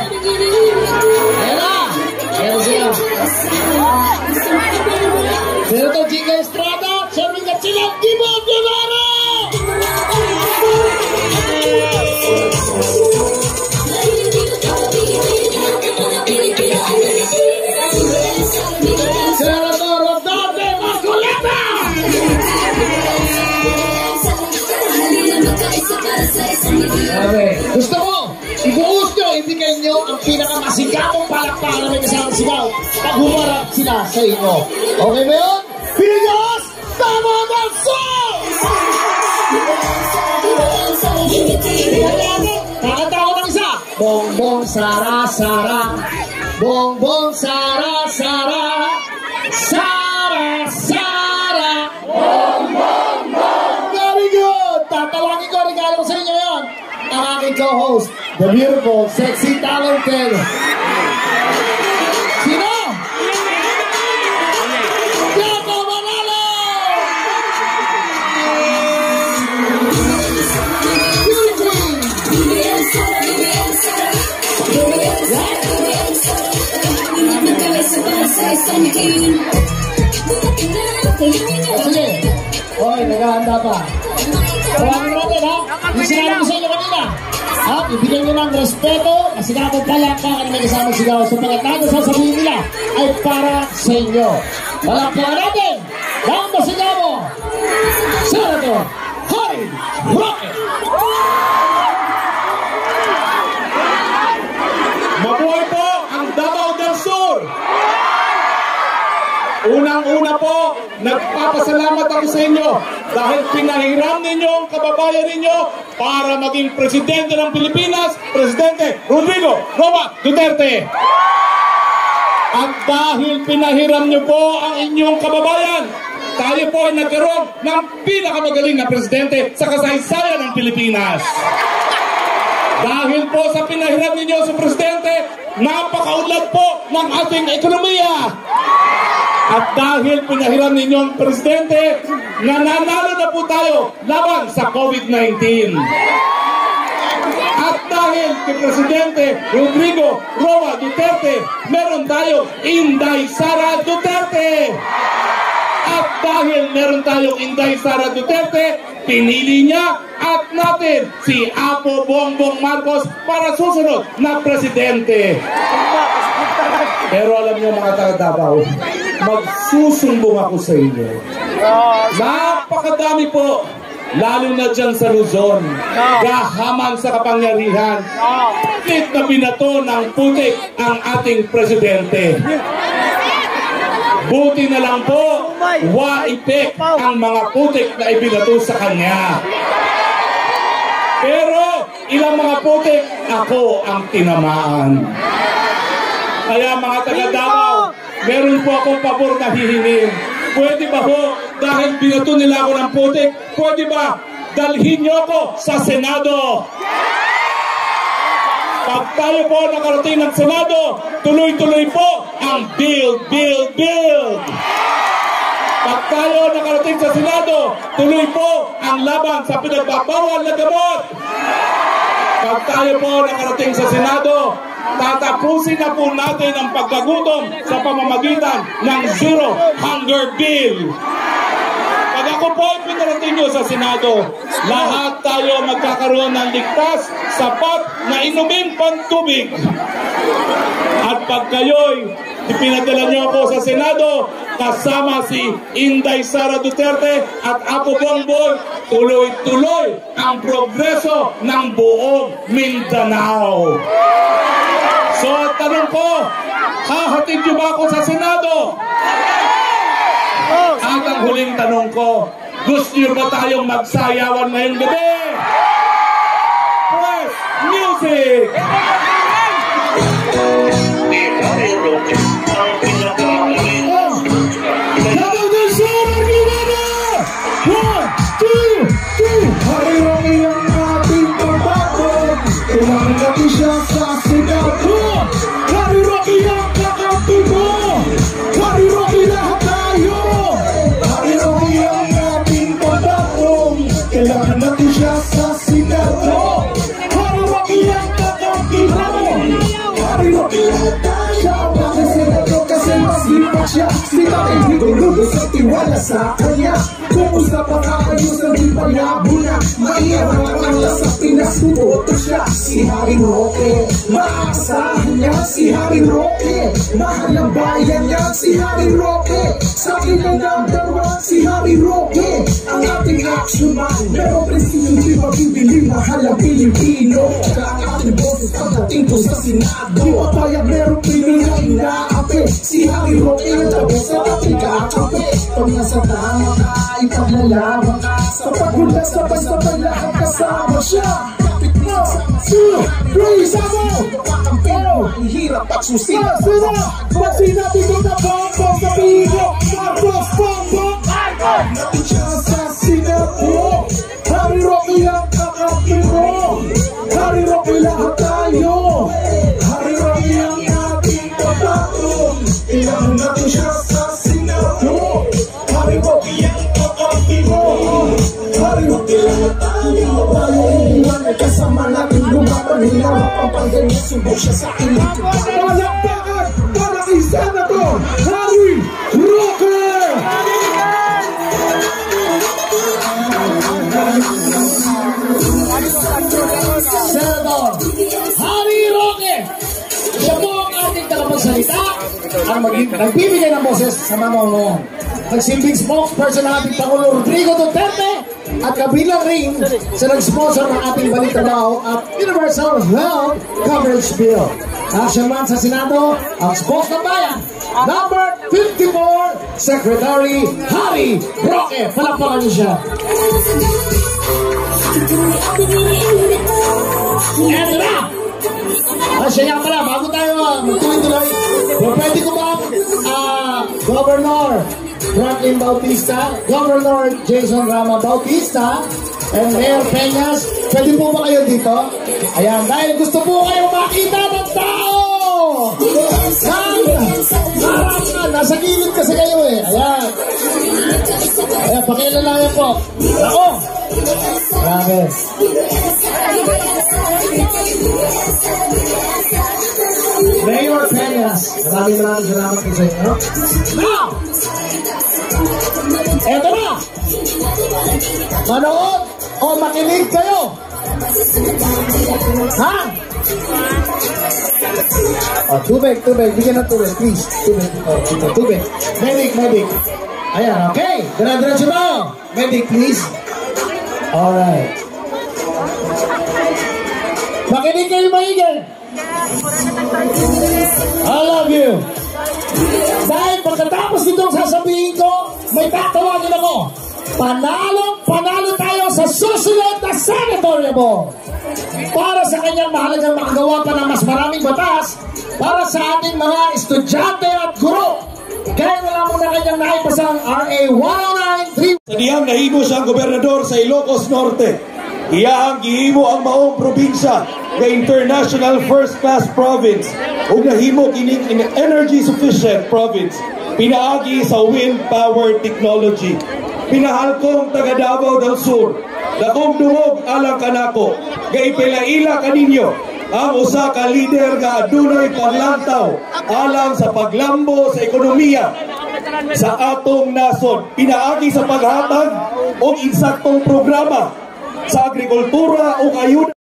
Ayan na. Ayan siya. Pero ito, Chica Estrada, sumigat silang Diba Guevara! Senador Rodante Marcoleta! Gusto ko, ibuhos nyo, ibigay nyo ang pinakamasigabong palakpakan na may kasamang sigaw pag humarap sila sa inyo. Okay ba yun? Bigas! Tama ng sol! Kakanta ko ng isa. Bongbong Sara Sara, Bongbong Sara Sara, Sara Sara, Bongbong Bong. Very good! Tatawagin ko, regalo ko sa inyo yun. Ang aking co-host, the beautiful, sexy, talented. Sino? Jaco Manalo! Beauty Queen! Sige. Okay, naghahanda pa. Tawagin natin, ha? Yung sinabi ko sa inyo kanina. Ha? Ibigyan nyo ng respeto, masigabong palakpakan na may kasama sigaw sapagat lahat na sasabihin nila ay para sa inyo. Palakpakan natin ang masigabo, Senator Harry Roque! Mabuhay po ang Davao del Sur! Unang-una po, nagpapasalamat ako sa inyo dahil pinahiram ninyo ang kababayan ninyo para maging presidente ng Pilipinas, Presidente Rodrigo Roa Duterte. At dahil pinahiram nyo po ang inyong kababayan, tayo po ay nagkaroon ng pinakamagaling na presidente sa kasaysayan ng Pilipinas. Dahil po sa pinahiram ninyo sa presidente, napakaunlad po ng ating ekonomiya. At dahil pinahiram ninyo ang presidente, nananalo na po tayo laban sa COVID-19. At dahil kay Presidente Rodrigo Roa Duterte, meron tayo Inday Sara Duterte. At dahil meron tayong Inday Sara Duterte, pinili niya at natin si Apo Bongbong Marcos para susunod na presidente. Pero alam niyo mga taga-Davao, magsusumbong ako sa inyo. Napakadami po, lalo na dyan sa Luzon, gahaman sa kapangyarihan, pilit na binato ng putik ang ating presidente. Buti na lang po, waipek ang mga putik na ibinato sa kanya. Pero ilang mga putik, ako ang tinamaan. Kaya mga taga-Davao, meron po akong pabor na hihingin. Pwede ba ho, dahil binato nila ako ng putik, pwede ba dalhin niyo ako sa Senado? Pag tayo po nakarating ng Senado, tuloy-tuloy po ang build, build, build. Pag tayo nakarating sa Senado, tuloy po ang laban sa pinagbabawal na gamot. Pag tayo po nakarating sa Senado, tatapusin na po natin ang pagkagutom sa pamamagitan ng Zero Hunger Bill. Pag ako po ay pinarating nyo sa Senado, lahat tayo magkakaroon ng ligtas, sapat na inumin pang tubig. At pag kayo'y ipinadala nyo ako sa Senado, kasama si Inday Sara Duterte at Apo Bongbong, tuloy-tuloy ang progreso ng buong Mindanao. So, tanong ko, hahatid nyo ba ako sa Senado? At ang huling tanong ko, gusto nyo ba tayong magsayawan ngayong gabi? Press music! Davao del Sur, Argumana! 1, 2, 3! Harry Roque ang ating pagbato, kailangan natin siya sa Senado. Harry Roque ang kakampi mo, Harry Roque lahat tayo. Harry Roque ang ating pagbato, kailangan natin siya sa Senado. Harry Roque ang kakampi mo. wala sa kanya. Kumusta pa kaayos ang di malabo na. Maiarang sa Pinas buboto siya. Si Harry Roque, maaasahan niya si Harry Roque. Mahal ang bayan niya si Harry Roque. Sa akin ang number one si Harry Roque. Ang ating action man, pero presidente mabibili. Mahal ang Pilipino. Kaya ang ating boses pagdating ko sa Senado. Di pa payag merong Pilipino inaapi. Si Harry Roque ang tapos sa ating kakape. Pag nasa tama ka, ipaglalaban ka. Sa pagmula sabay-sabay lahat kasama siya. Kapit mo, 2, 3, sama! Pero, hirap pagsusina. Pag sinabi ko na bongbong sa pigo, Marcos bongbong! Natin siya sa Singapore. Harry Roque ang kakapin mo. Harry Roque lahat tayo. Harry Roque ang ating kapatong. Ilan natin siya sa Singapore. Harry Roque ang kakapin mo. Harry Roque lahat tayo. Tayo iniwan ay kasama natin lumaban. Hinarap ang pandemya, subok siya sa ilang. Palakpakan para kay Senator Harry Roque! Senator Harry Roque, siya po ang ating tagapagsalita ang nagbibigay ng boses sa mamamayan. Nagsilbing spokesperson ng ating Pangulo Rodrigo Duterte at kabilang rin sa nag-sponsor ng ating Balita Daw at Universal Health Coverage Bill. Action man sa Senado, ang spokes ng bayan, number 54, Secretary Harry Roque. Palakpakan niyo siya. Eto na! Siya nga pala, bago tayo magtuloy-tuloy, pwede ko ba Governor Franklin Bautista, Governor Jason Rama Bautista, and Mayor Peñas, pwede po ba kayo dito? Ayan, dahil gusto po kayo makita ng tao! Nasa gilid kasi kayo eh. Ayan. Ayan, pakilalayan po. Ako! Grabe. Mayor Peñas, maraming salamat po sa inyo. Now! Eto na! Manood o makinig kayo? Ha? Oh, tubig. Bigyan ng tubig, please. Tubig. Medic. Ayan, okay. Diretso mo. Medic, please. Alright. Makinig kayo maingay. I love you. Dahil pagkatapos nitong sasabihin ko, may tatawagin ako. Panalo tayo sa susunod na senatoriable. Para sa kanyang mahalagang makagawa pa ng mas maraming batas para sa ating mga estudyante at guro. Kaya na lamang na kanyang naipasang RA 1093. Sa diyang nahimo siyang gobernador sa Ilocos Norte, iyahang gihimo ang maong probinsya nga international first-class province ug nahimo kining energy sufficient province pinaagi sa wind power technology. Pinahalkong taga Davao del Sur, dakong dungog alang kanako, nga ipila-ila kaninyo ang usa ka lider nga adunay paglantaw alang sa paglambo sa ekonomiya sa atong nasod. Pinaagi sa paghatag og insaktong programa sa agrikultura o ayuda